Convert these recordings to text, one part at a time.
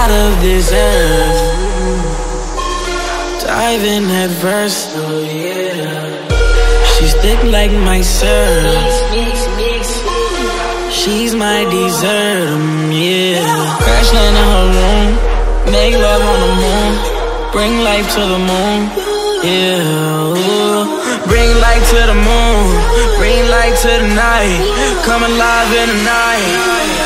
out of this earth, diving head first. Oh yeah, she's thick like my syrup. She's my dessert, yeah. Crash land in her room, make love on the moon, bring life to the moon, yeah. Ooh. Bring light to the moon, bring light to the night, come alive in the night.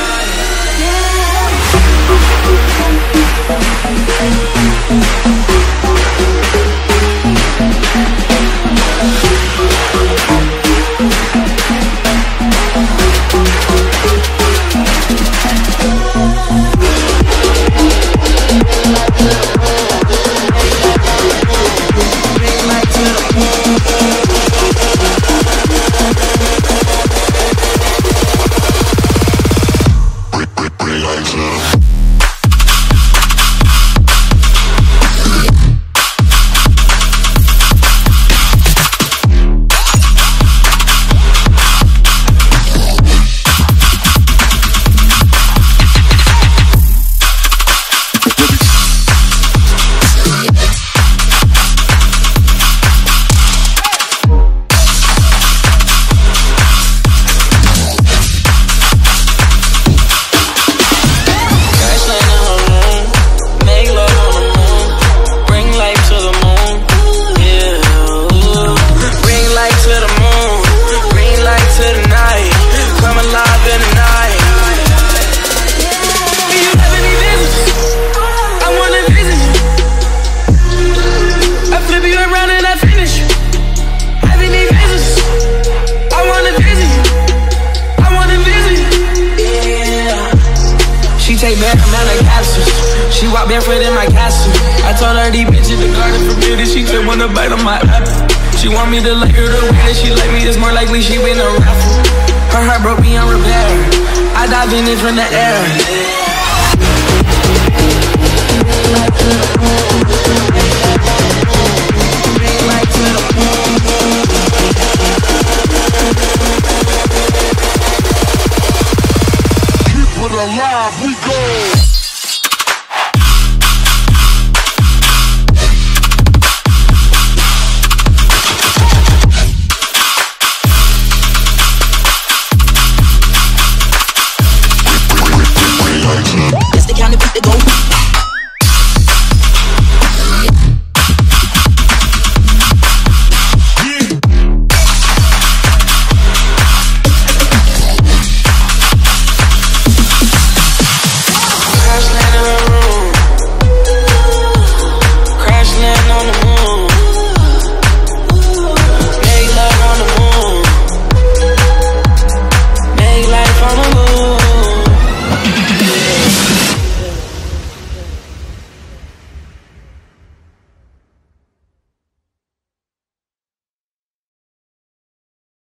Take back amount of capsules. She walk barefoot in my castle. I told her these bitches the garden for beauty. She took one to bite on my apple. She want me to like her the way that she like me. It's more likely she win a raffle. Her heart broke beyond repair. I dive in it from the air.